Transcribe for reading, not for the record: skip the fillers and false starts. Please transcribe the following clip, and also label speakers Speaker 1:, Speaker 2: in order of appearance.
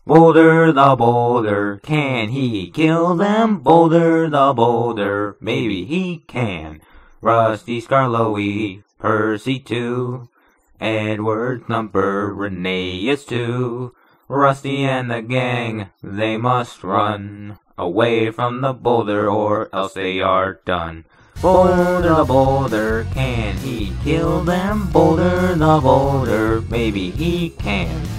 Speaker 1: Boulder the Boulder, can he kill them? Boulder the Boulder, maybe he can. Rusty, Scarloey, Percy too. Edward, Thumper, Rheneas too. Rusty and the gang, they must run away from the boulder or else they are done. Boulder the Boulder, can he kill them? Boulder the Boulder, maybe he can.